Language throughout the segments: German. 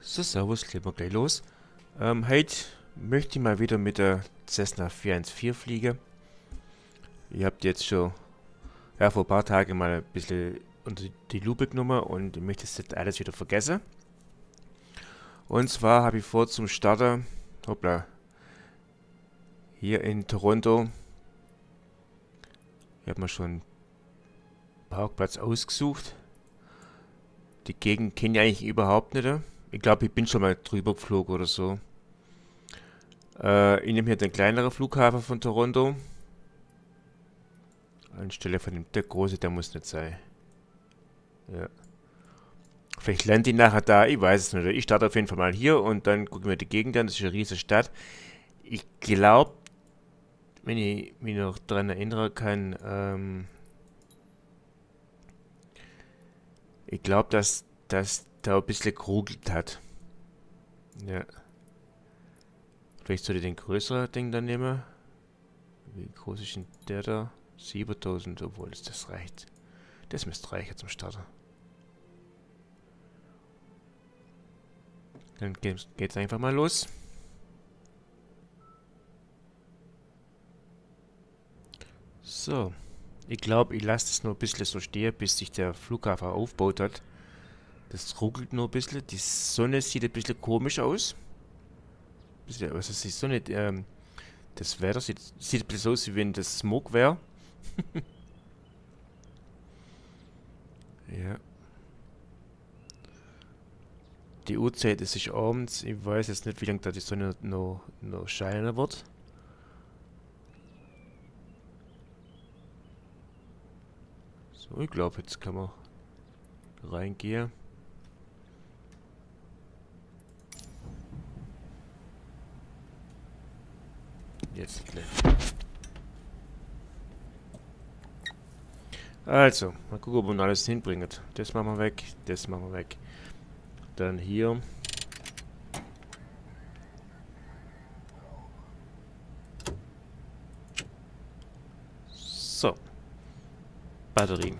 So, servus, legen wir gleich los. Heute möchte ich mal wieder mit der Cessna 414 fliegen. Ihr habt jetzt schon vor ein paar Tagen mal ein bisschen unter die Lupe genommen und ich möchte jetzt alles wieder vergessen. Und zwar habe ich vor zum Starten, hoppla, hier in Toronto, ich habe mir schon einen Parkplatz ausgesucht. Die Gegend kenne ich eigentlich überhaupt nicht. Ich glaube, ich bin schon mal drüber geflogen oder so. Ich nehme hier den kleineren Flughafen von Toronto. Anstelle von dem, der große, der muss nicht sein. Ja. Vielleicht lande ich nachher da, ich weiß es nicht. Ich starte auf jeden Fall mal hier und dann gucken wir die Gegend an. Das ist eine riesige Stadt. Ich glaube, wenn ich mich noch daran erinnern kann, ich glaube, dass das da ein bisschen gerugelt hat. Ja. Vielleicht sollte ich den größeren Ding dann nehmen. Wie groß ist denn der da? 7000, obwohl das reicht. Das müsste reichen zum Starter. Dann geht's einfach mal los. So. Ich glaube, ich lasse das nur ein bisschen so stehen, bis sich der Flughafen aufgebaut hat. Das ruckelt nur ein bisschen. Die Sonne sieht ein bisschen komisch aus. Also die Sonne, das Wetter sieht ein bisschen aus, wie wenn das Smog wäre. Ja. Die Uhrzeit ist sich abends. Ich weiß jetzt nicht, wie lange da die Sonne noch scheinen wird. So, ich glaube, jetzt kann man reingehen. Jetzt gleich. Also, mal gucken, ob man alles hinbringt. Das machen wir weg, das machen wir weg. Dann hier. So. Batterien.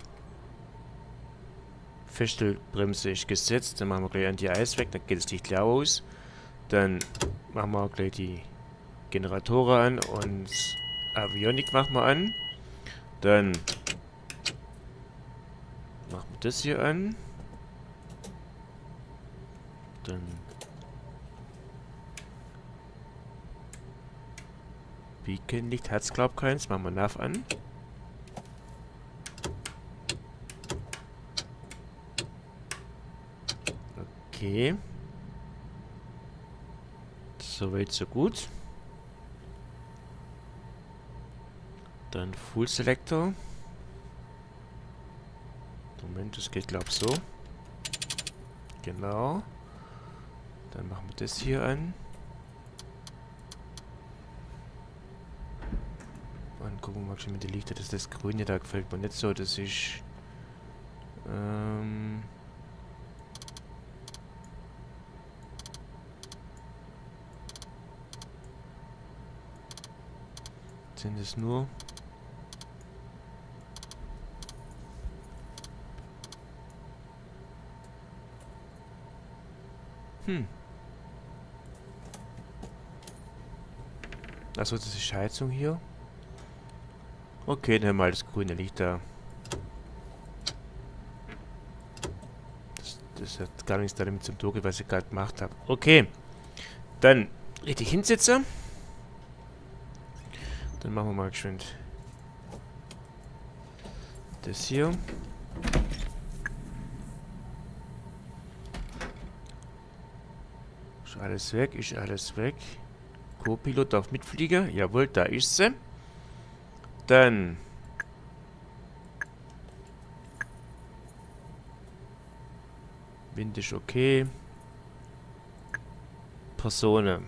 Feststellbremse ist gesetzt. Dann machen wir gleich Anti-Eis weg, dann geht das Licht leer aus. Dann machen wir gleich die Generatoren an und Avionik machen wir an. Dann machen wir das hier an. Dann Beacon-Licht hat es, glaube ich, keins. Machen wir NAV an. Okay. Soweit, so gut. Dann Full Selector. Moment, das geht, glaube ich, so. Genau. Dann machen wir das hier an. Und gucken wir mal schon mit den Lichter, dass das Grüne da gefällt mir nicht so. Das ist. Sind es nur. Achso, das ist Heizung hier. Okay, dann mal das grüne Licht da. Das hat gar nichts damit zu tun, was ich gerade gemacht habe. Okay. Dann richtig hinsetzen. Dann machen wir mal geschwind das hier. Ist alles weg, ist alles weg. Co-Pilot darf mitfliegen. Jawohl, da ist sie. Dann Wind ist okay. Personen.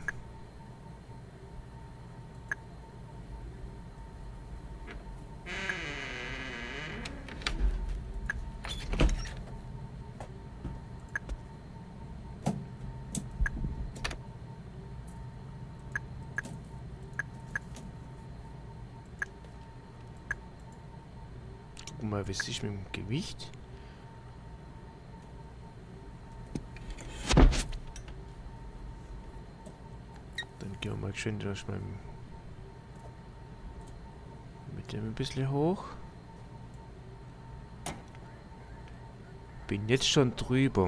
Gucken mal, wie es ist mit dem Gewicht. Dann gehen wir mal schön durch mit dem ein bisschen hoch. Bin jetzt schon drüber.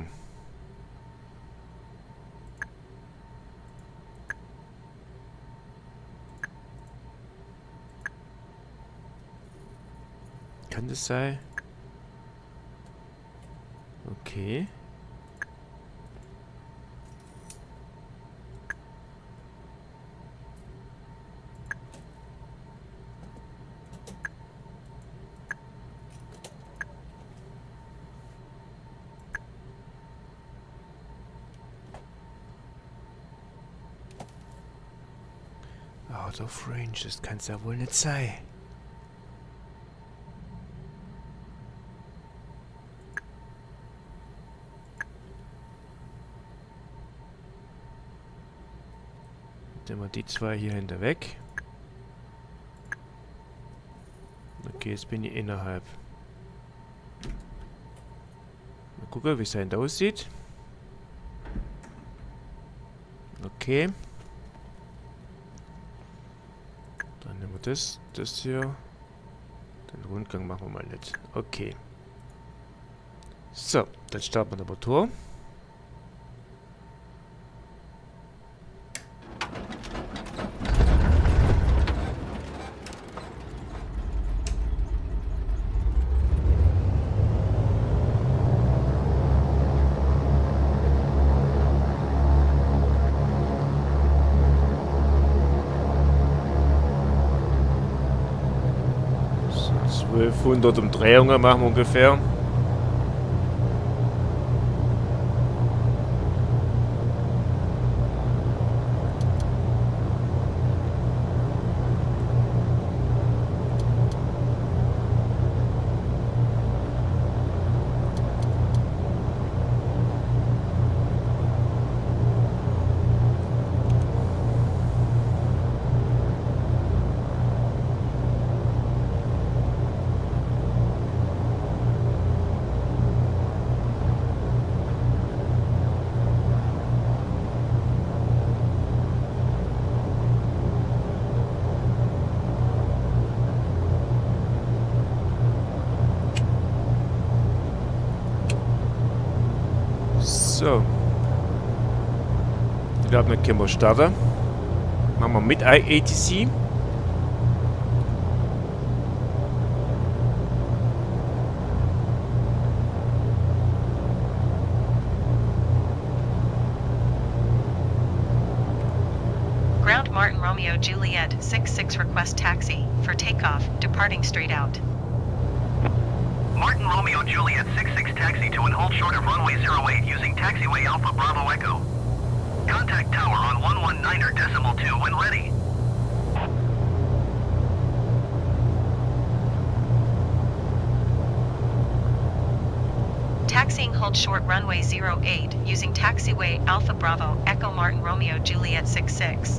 Kann das sein? Okay. Out of range, das kann es ja wohl nicht sein. Nehmen wir die zwei hier hinter weg. Okay, jetzt bin ich innerhalb. Mal gucken, wie es da aussieht. Okay. Dann nehmen wir das hier. Den Rundgang machen wir mal nicht. Okay. So, dann starten wir den Motor. So, 1200 Umdrehungen machen wir ungefähr. So. Ich glaube, dann können wir starten. Machen wir mit ATC. Ground Martin Romeo Juliet 66 request taxi for takeoff, departing straight out. Martin Romeo Juliet 66 taxi to and hold short of runway 08 using taxiway Alpha Bravo Echo. Contact tower on 119.2 when ready. Taxiing hold short runway 08 using taxiway Alpha Bravo Echo Martin Romeo Juliet 66.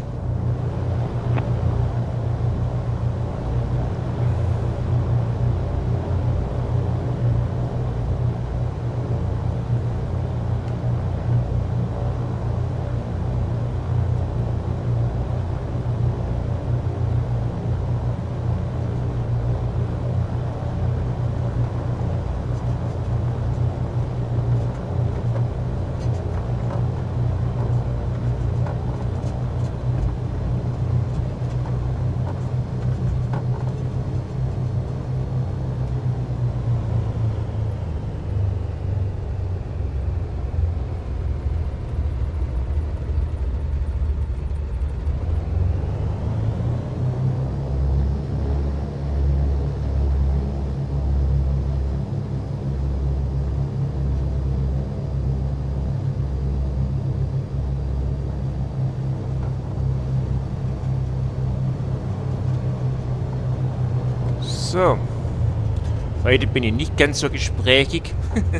So. Heute bin ich nicht ganz so gesprächig.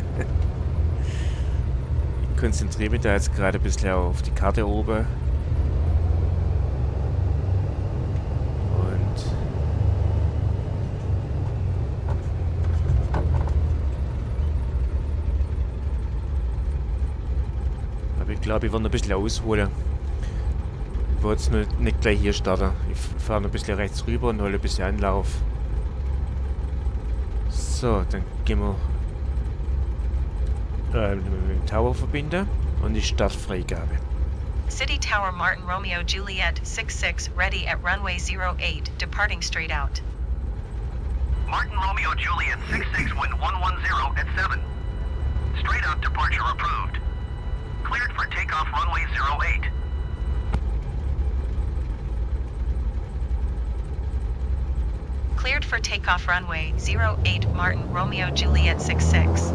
Ich konzentriere mich da jetzt gerade ein bisschen auf die Karte oben. Und aber ich glaube, ich werde noch ein bisschen ausholen. Ich wollte es nur nicht gleich hier starten. Ich fahre noch ein bisschen rechts rüber und hole ein bisschen Anlauf. So, dann gehen wir mit dem Tower verbinden und die Startfreigabe. City Tower Martin Romeo Juliet 66 ready at runway 08, departing straight out. Martin Romeo Juliet 66 wind 110 at 7. Straight out departure approved. Cleared for takeoff runway 08. Cleared for takeoff runway 08 Martin Romeo Juliet 66.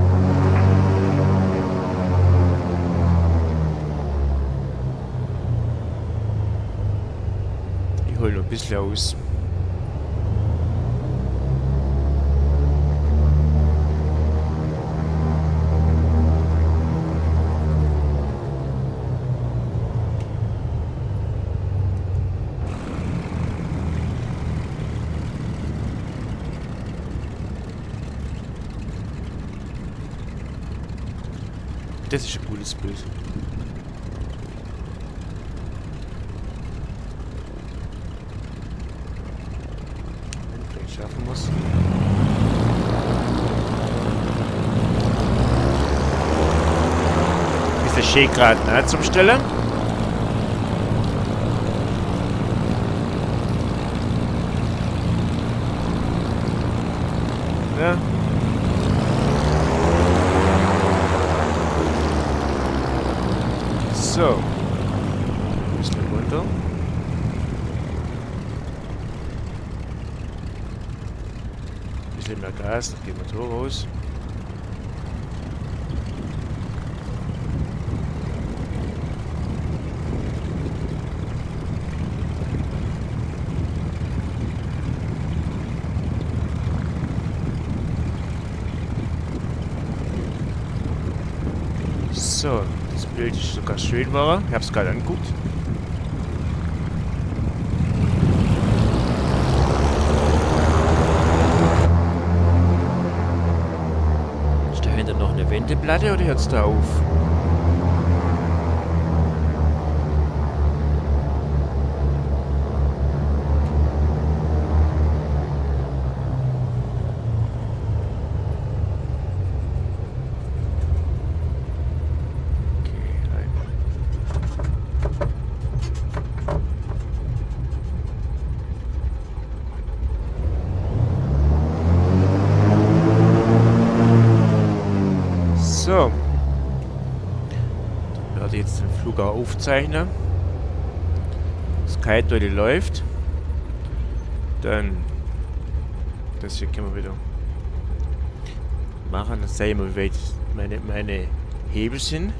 Ich hole noch ein bisschen aus. Das ist ein gutes Bild. Wenn ich gleich schaffen muss. Ist der Shake gerade nah zum Stellen? Ja. So. Ein bisschen runter. Ein bisschen mehr Gas, dann geht der Motor raus. So. Das Bild ist sogar schön war. Ich habe es gerade angeguckt. Ist dahinter noch eine Wendeplatte oder hört es da auf? So. Ich werde jetzt den Flug auch aufzeichnen. Das Kite läuft. Dann. Das hier können wir wieder machen. Dann sehen wir, wie weit meine Hebel sind.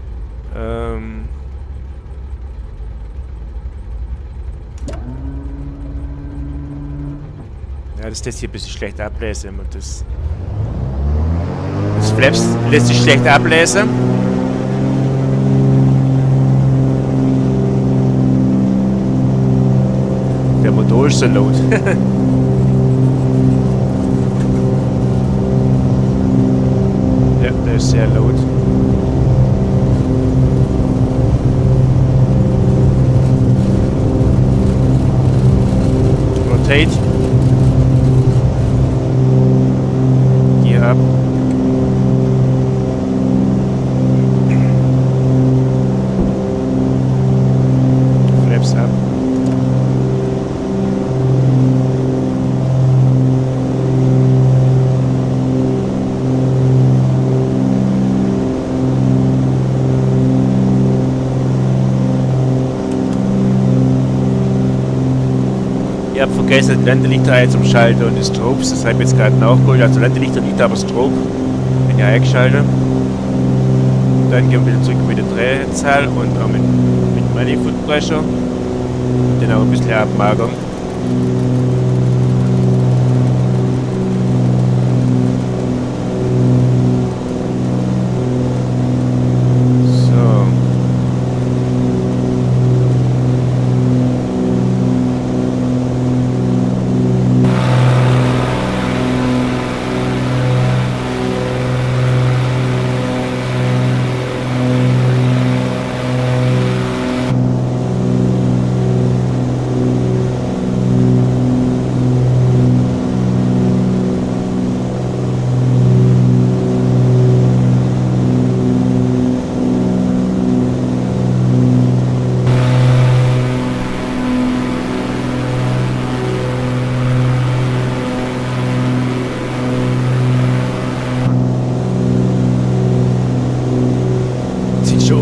Ja, das lässt hier ein bisschen schlecht ablesen. Und das Flaps lässt sich schlecht ablesen. Der Motor ist so laut. Ja, der ist sehr laut. Rotate. Hier ab. Flaps ab. Ich habe vergessen, das Landelichter einzuschalten und das Strobes, das habe ich jetzt gerade nachgeholt. Also Landelichter nicht, aber Strobe, wenn ich eingeschalte. Dann gehen wir wieder zurück mit der Drehzahl und auch mit Manifold Pressure. Den auch ein bisschen abmagern.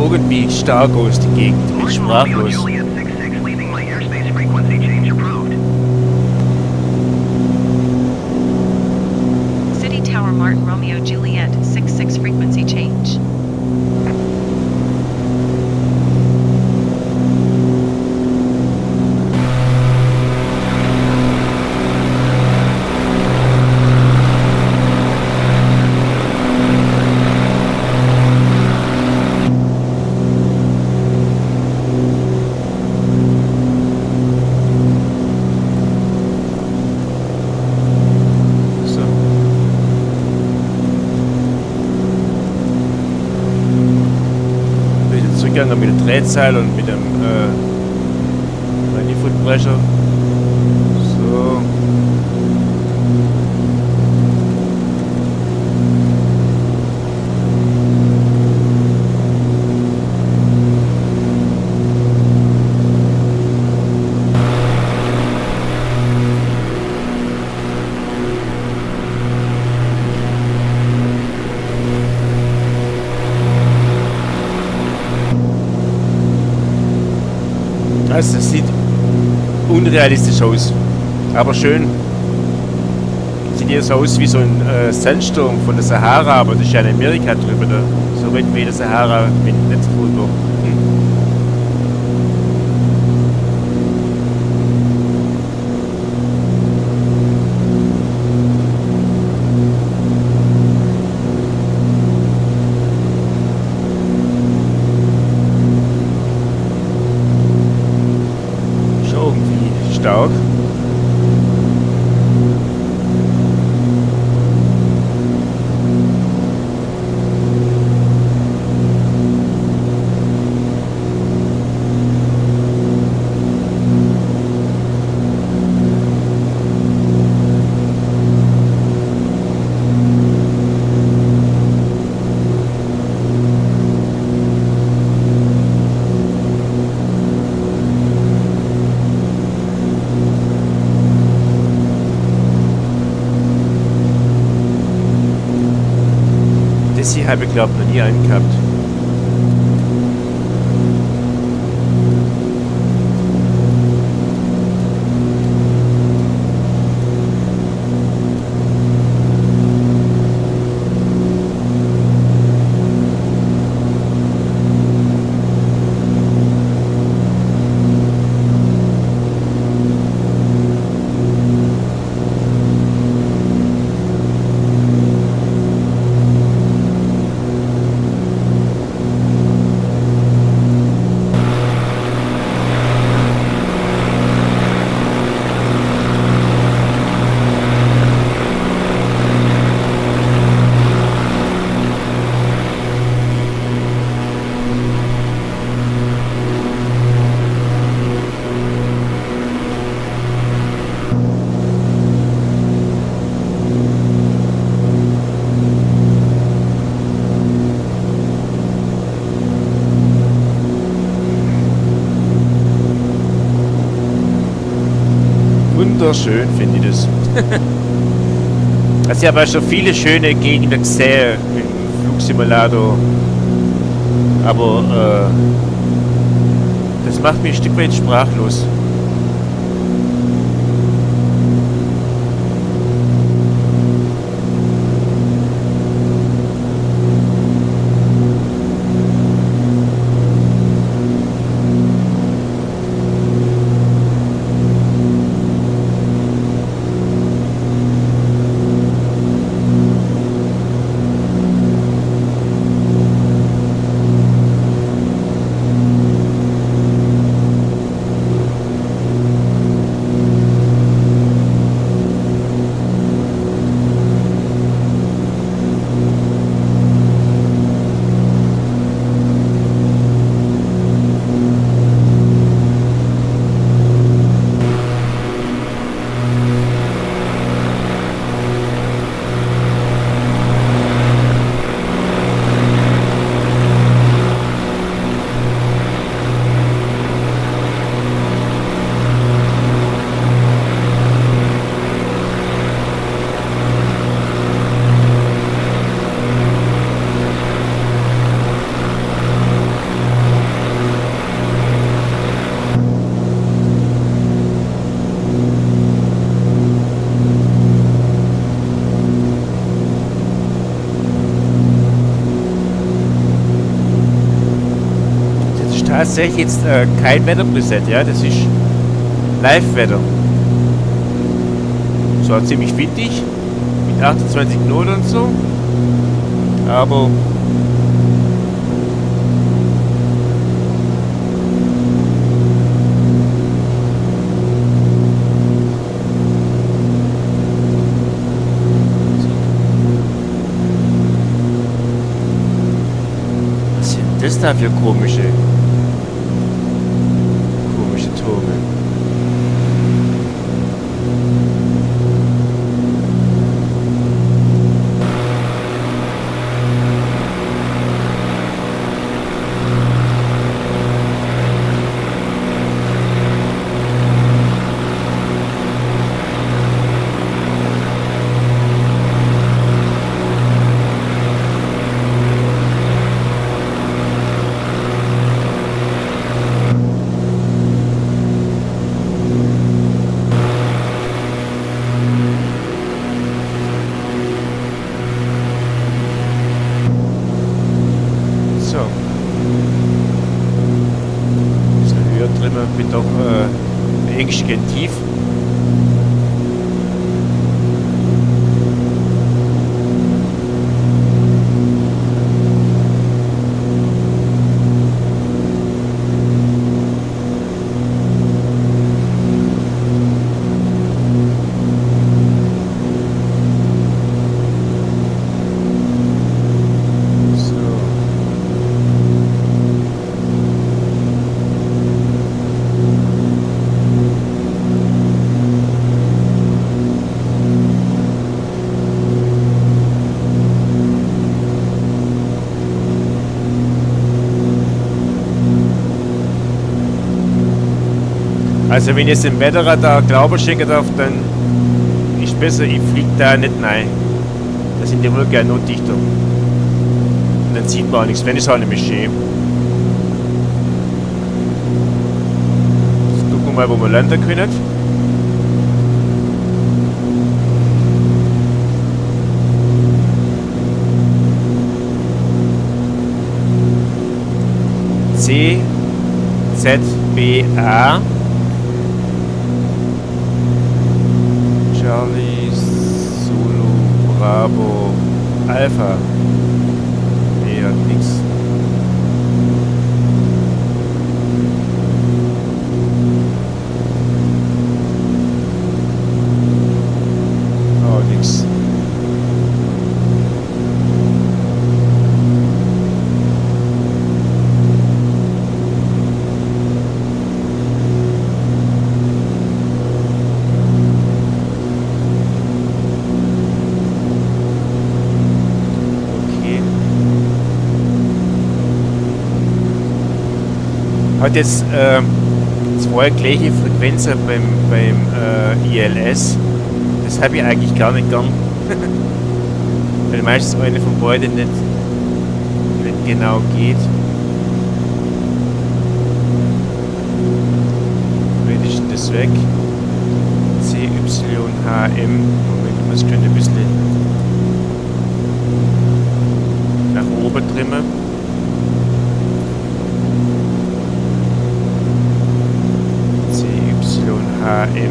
irgendwie stark aus, die Gegend. Ich bin Martin Romeo sprachlos. Juliet 66 leaving my airspace frequency change approved. City Tower Martin Romeo Juliet 66 frequency change. So. Wieder zurückgegangen mit der Drehzahl und mit dem Manifoldbrecher. So. Also, es sieht unrealistisch aus, aber schön. Sieht eher so aus wie so ein Sandsturm von der Sahara, aber das ist ja in Amerika drüber. Da. So weit wie der Sahara mit nicht drüber. Schon irgendwie stark. Das hier habe ich glaube noch nie angehabt. Wunderschön finde ich das. Also ich habe ja schon viele schöne Gegenden gesehen im Flugsimulator. Aber das macht mich ein Stück weit sprachlos. tatsächlich jetzt kein Wetterpreset, ja, das ist Live-Wetter. Es war ziemlich windig, mit 28 Knoten und so, aber was sind das da für komische Türme? So. Ein bisschen höher drin, bin doch ängstlich tief. Also wenn ich jetzt dem Wetterradar Glauben schenken darf, dann ist besser, ich fliege da nicht rein. Da sind die Wolken ja noch dichter. Und dann sieht man auch nichts, wenn es halt nämlich schön. Jetzt gucken wir mal, wo wir landen können. CZBA Charlie Zulu Bravo Alpha. Nee, hat nix. Oh, nix. Hat jetzt zwei gleiche Frequenzen beim ILS. Das habe ich eigentlich gar nicht gern. Weil meistens eine von beiden nicht genau geht. Wenn ist denn das weg? CYHM. Moment, ich muss schon ein bisschen nach oben trimmen. CYHM.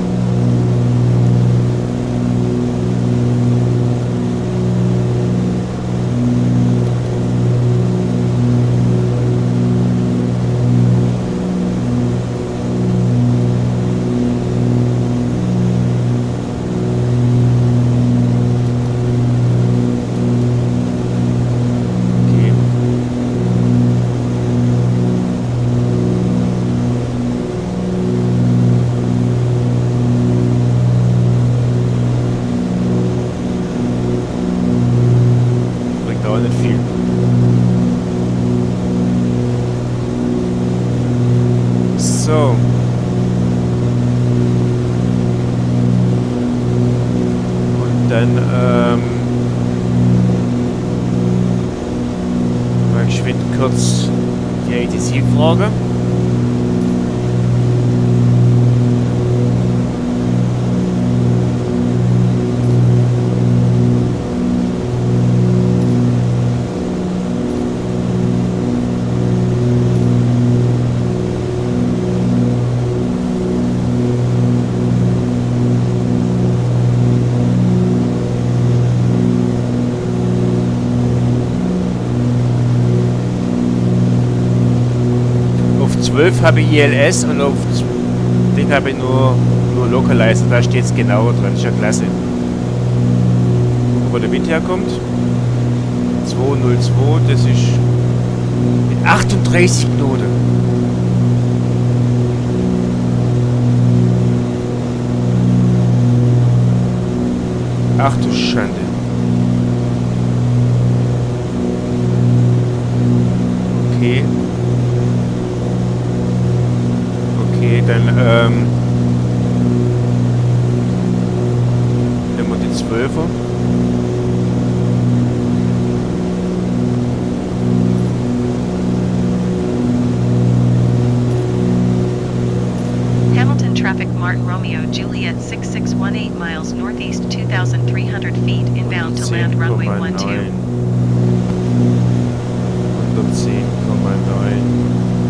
So. Und dann mal geschwind kurz die ATC-Frage. 12 habe ich ILS und auf Ding habe ich nur Localizer. Da steht es genauer dran. Ist ja klasse. Gucken, wo der Wind herkommt. 202, das ist mit 38 Knoten. Ach du Schande. Okay. Okay, dann nehmen wir die 12er. Hamilton traffic Martin Romeo Juliet 6618 miles northeast 2,300 feet inbound to land runway 12. 110,9.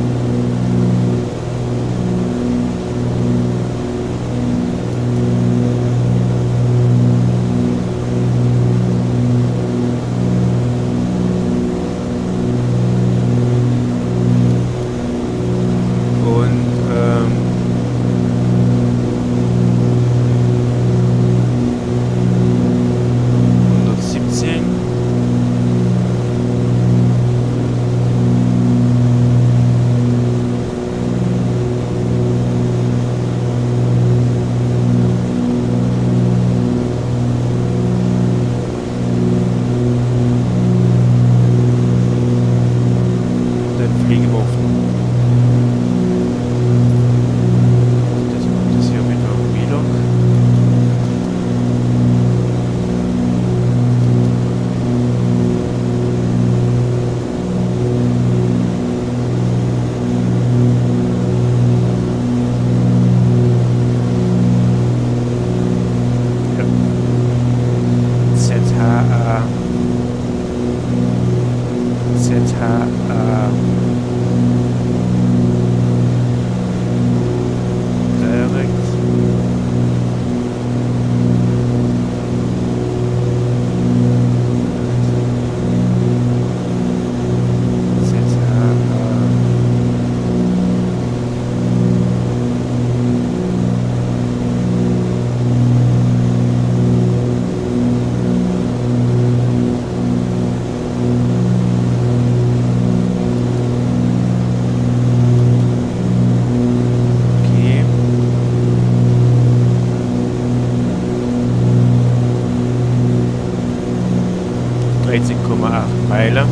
Meilen.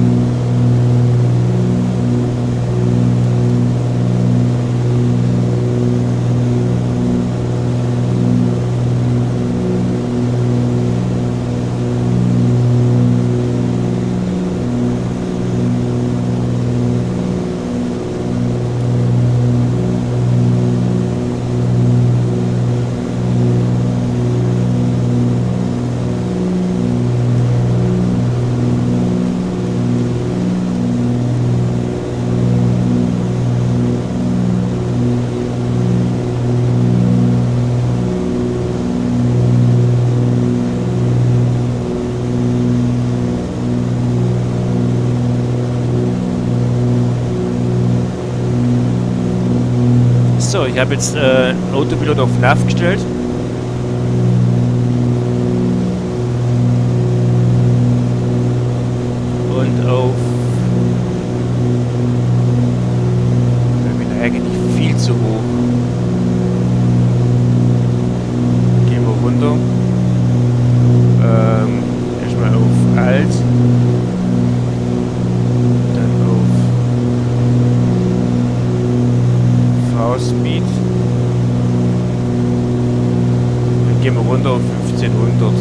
So, ich habe jetzt Autopilot auf NAV gestellt. Und auf... Ich bin eigentlich viel zu hoch. Gehen wir runter. Erstmal auf Alt. Speed. Dann gehen wir runter auf 1500.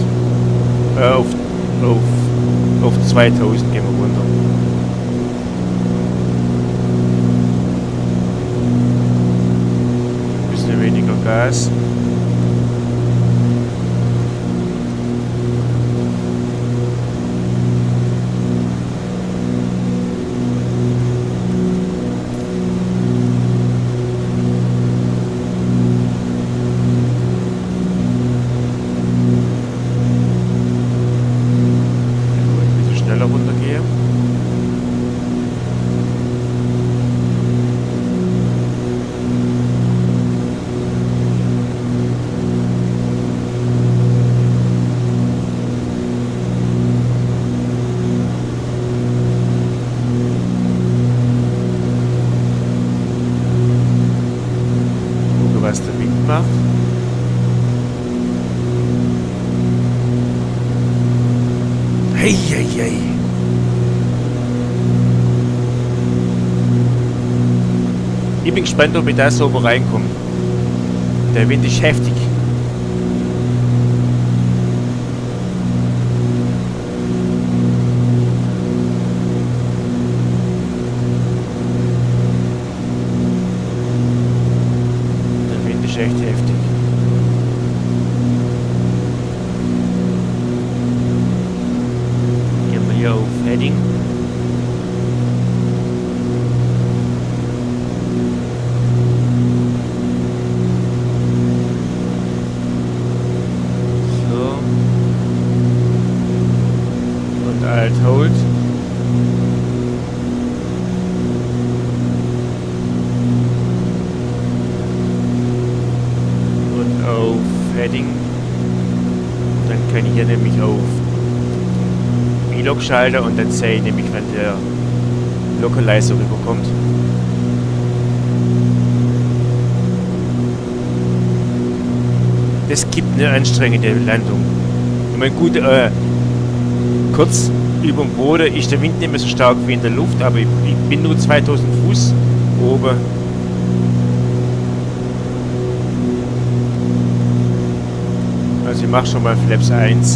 Auf 2000 gehen wir runter. Ein bisschen weniger Gas. macht. Hey, hey, hey. Ich bin gespannt, ob ich da so reinkomme. Der Wind ist heftig. Der Wind ist echt heftig. Gehen wir hier auf Heading. Alt Hold. Und auf Heading. Dann kann ich hier nämlich auf V-Log schalten und dann sehe ich nämlich, wenn der Localizer rüberkommt. Das gibt eine anstrengende Landung. Ich meine, gut, kurz über dem Boden ist der Wind nicht mehr so stark wie in der Luft, aber ich bin nur 2000 Fuß oben. Also ich mache schon mal Flaps 1.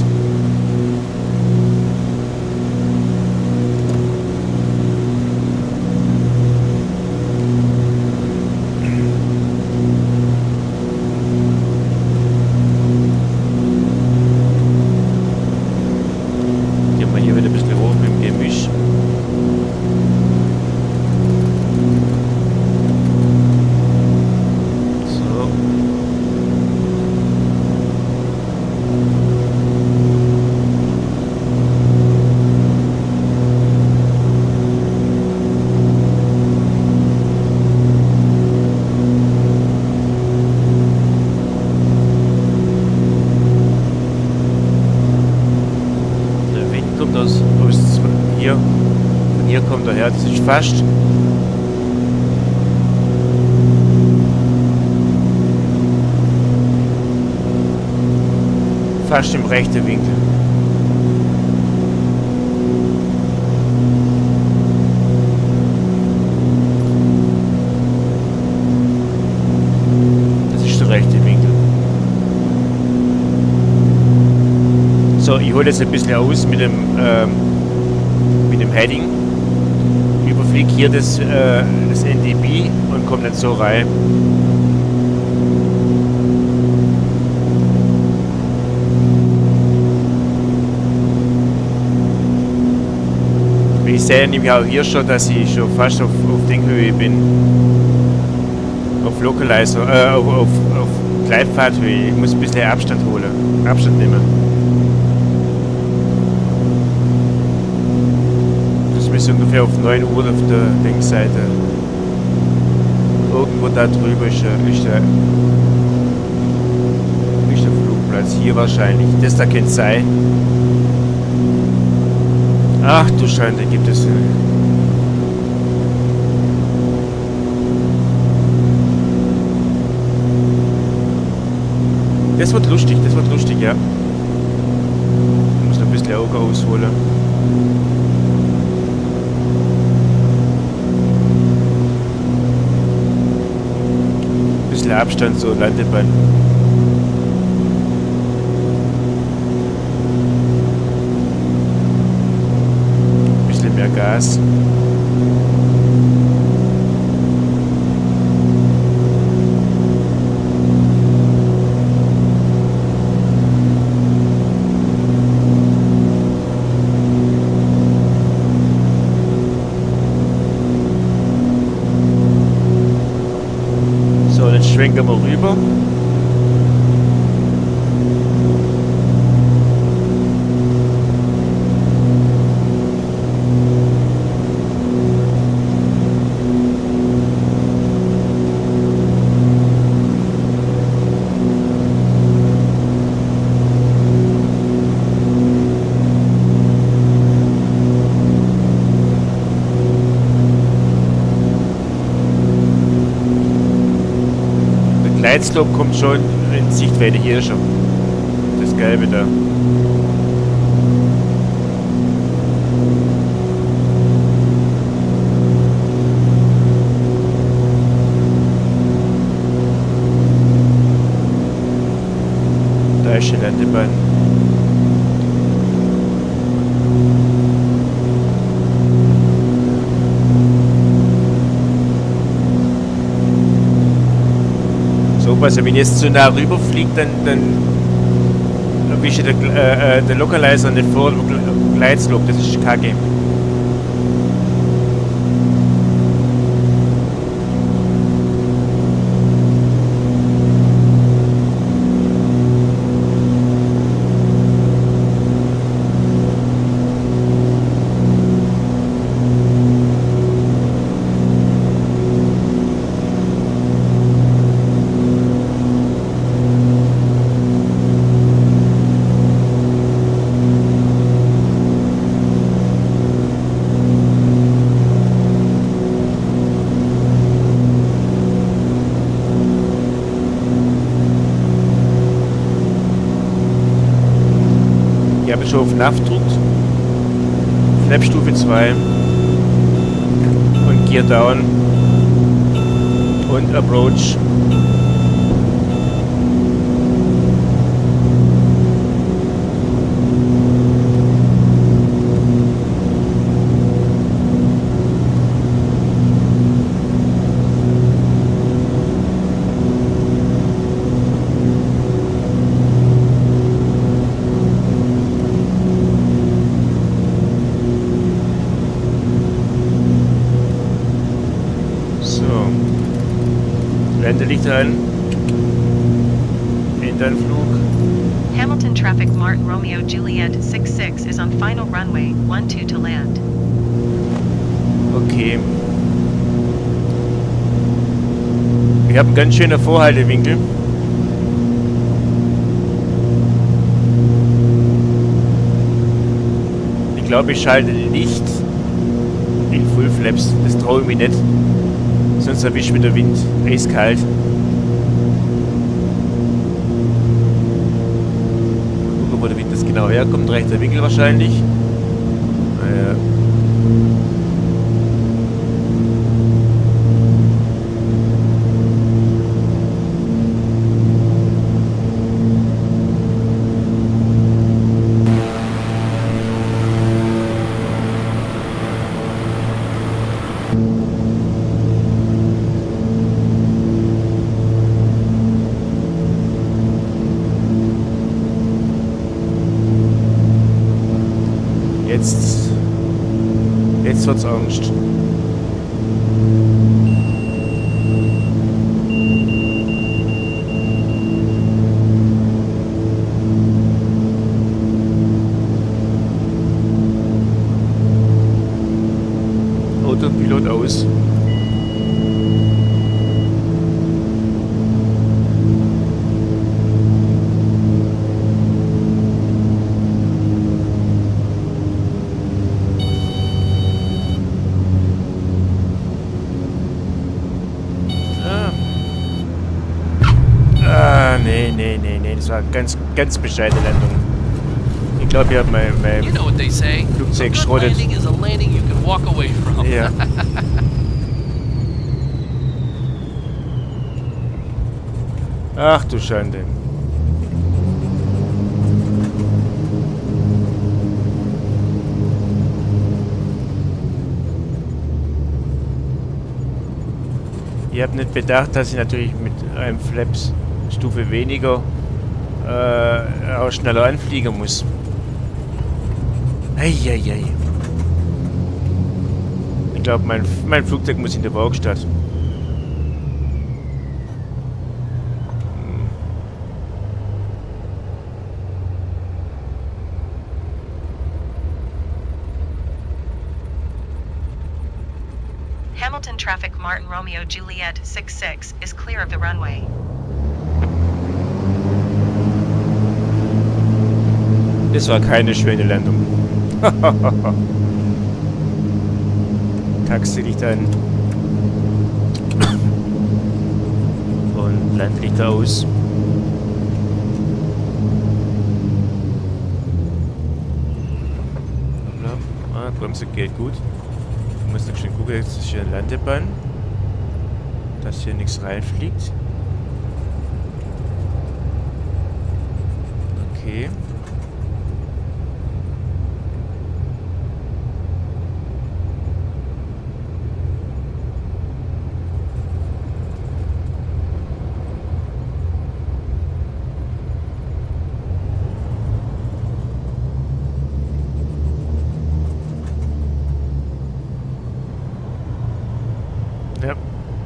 Hier kommt er her, das ist fast im rechten Winkel. Das ist der rechte Winkel. So, ich hole jetzt ein bisschen aus mit dem Heading. Überfliege hier das NDB und komme dann so rein. Ich sehe nämlich auch hier schon, dass ich schon fast auf Denkhöhe bin. Auf Localizer, auf Gleitpfadhöhe. Ich muss ein bisschen Abstand holen. Abstand nehmen. Ist ungefähr auf 9 Uhr auf der Denkseite. Irgendwo da drüber ist der Flugplatz. Hier wahrscheinlich. Das da könnte sein. Ach du Schande, gibt es. Das wird lustig, ja. Ich muss noch ein bisschen Auge ausholen. Abstand so landet man. Ein bisschen mehr Gas. Schwenken wir rüber. Gleitslope kommt schon in Sichtweite hier schon. Das Gelbe da. Da ist die Landebahn. So, also wenn jetzt zu nah rüberfliegt, dann erwische der Localizer nicht vor dem Gleitslope, das ist kacke. Ich habe schon auf NAV gedrückt. Flap-Stufe 2. Und Gear Down. Und Approach. Landelicht ein. Flug. Hamilton traffic Martin Romeo Juliet 66 is on final runway 12 to land. Okay. Wir haben einen ganz schöner Vorhaltewinkel. Ich glaube, ich schalte nicht in Full Flaps. Das traue ich mir nicht. Sonst erwischt mich der Wind eiskalt. Gucken, wo der Wind jetzt genau herkommt. Rechter Winkel wahrscheinlich. Naja. Jetzt wird's Angst. Autopilot aus. Nee, das war ganz bescheidene Landung. Ich glaube, ich habe mein Flugzeug geschrottet. Ja. Ach du Schande. Ich habe nicht bedacht, dass ich natürlich mit einem Flaps Stufe weniger auch schneller anfliegen muss. Eieiei. Ich glaube, mein Flugzeug muss in der Werkstatt. Hamilton traffic Martin Romeo Juliet 66 is clear of the runway. Das war keine schöne Landung. Taxi liegt ein. Und Landlichter aus. Ah, Bremse geht gut. Ich muss noch schön gucken, jetzt ist hier eine Landebahn. Dass hier nichts reinfliegt. Okay. Ja.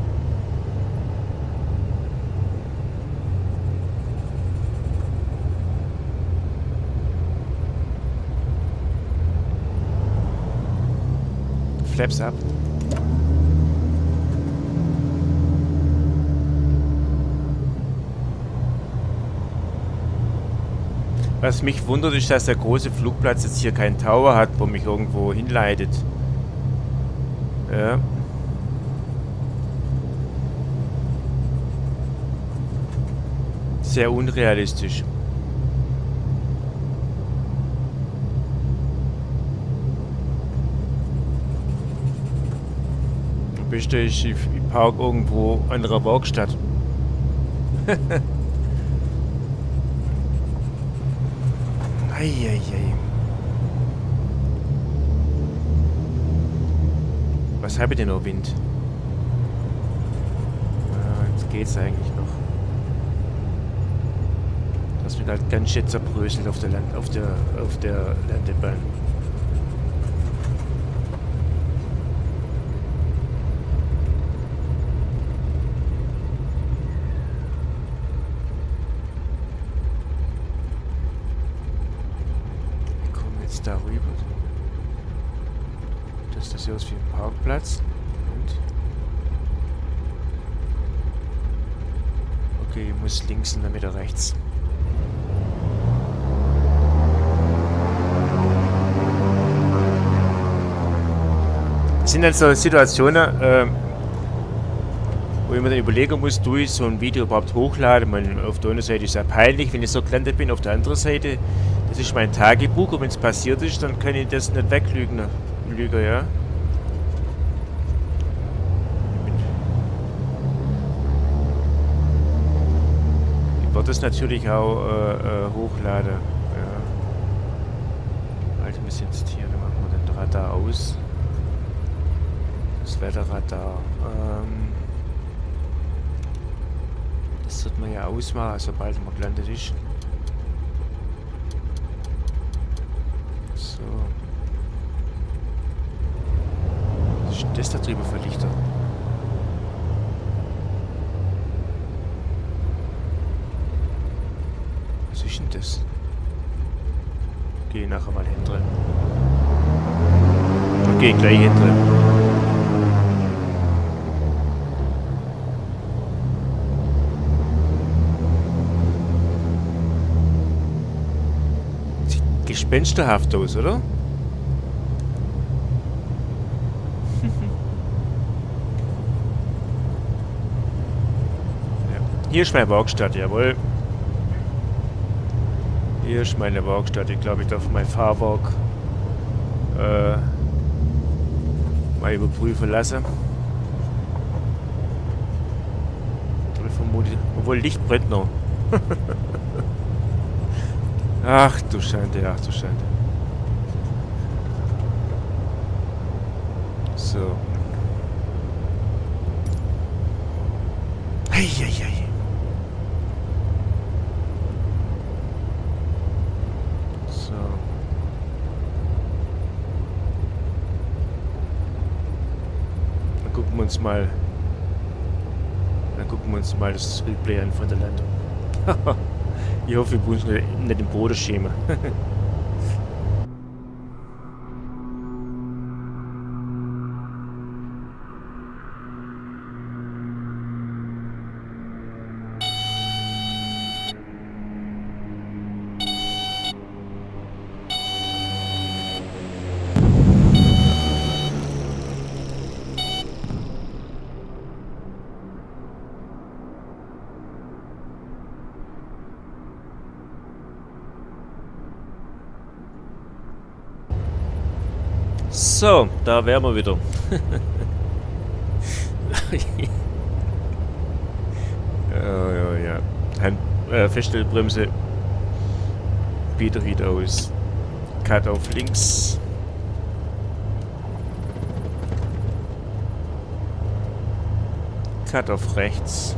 Flaps ab. Was mich wundert, ist, dass der große Flugplatz jetzt hier keinen Tower hat, wo mich irgendwo hinleitet. Ja. Sehr unrealistisch. Am besten ich park irgendwo an einer Werkstatt. Eieiei. Was habe ich denn noch Wind? Jetzt geht's eigentlich noch. Das wird halt ganz schön zerbröselt auf der Landebahn. Wir kommen jetzt da rüber. Das hier aus wie ein Parkplatz. Und okay, ich muss links und dann wieder rechts. Das sind dann so Situationen, wo ich mir dann überlegen muss, tue ich so ein Video überhaupt hochladen. Auf der einen Seite ist es ja peinlich, wenn ich so gelandet bin, auf der anderen Seite, das ist mein Tagebuch und wenn es passiert ist, dann kann ich das nicht weglügen, ja. Ich werde das natürlich auch hochladen. Ja. Also wir sind jetzt hier, dann machen wir den Radar aus. Das Wetterradar. Das sollte man ja ausmachen, sobald man gelandet ist. So. Was ist das da drüben für Lichter? Was ist denn das? Geh nachher mal hinten. Okay, gleich hinten. Gespensterhaft aus, oder? Ja. Hier ist meine Werkstatt, jawohl. Hier ist meine Werkstatt. Ich glaube, ich darf mein Fahrwerk mal überprüfen lassen. Ich vermute, obwohl Licht brennt noch. Ach du Schande, ach du Schande. So. Eieiei. So. Dann gucken wir uns mal. Das Replay an von der Landung. Ich hoffe, wir müssen nicht im Boden schämen. So, da wären wir wieder. Ja. Feststellbremse. Wieder aus. Cut auf links. Cut auf rechts.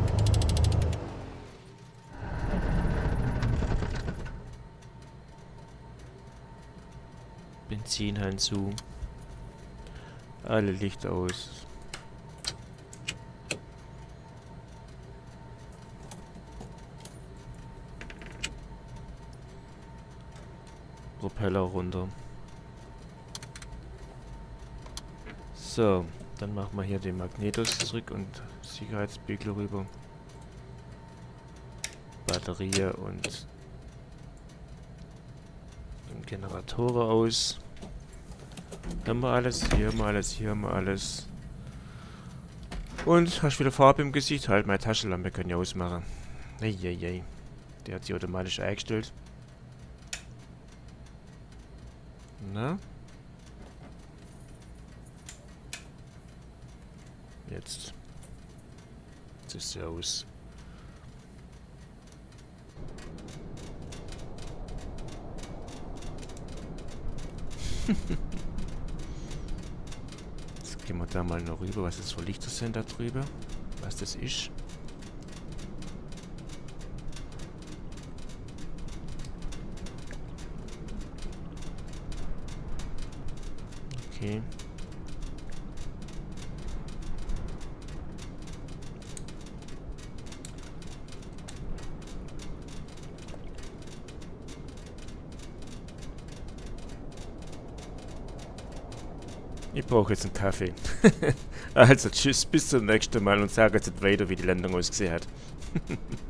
Benzinhahn zu. Alle Lichter aus. Propeller runter. So, dann machen wir hier den Magnetos zurück und Sicherheitsbügel rüber. Batterie und Generatoren aus. Hier haben wir alles, hier haben wir alles, hier haben wir alles. Und hast wieder Farbe im Gesicht? Halt, meine Taschenlampe können ja ausmachen. Eieiei. Der hat sie automatisch eingestellt. Na? Jetzt. Jetzt ist sie aus. Jetzt gehen wir da mal noch rüber, was das für Lichter sind da drüber. Was das ist. Okay. Ich brauche jetzt einen Kaffee. Also tschüss, bis zum nächsten Mal und sage jetzt nicht weiter, wie die Landung ausgesehen hat.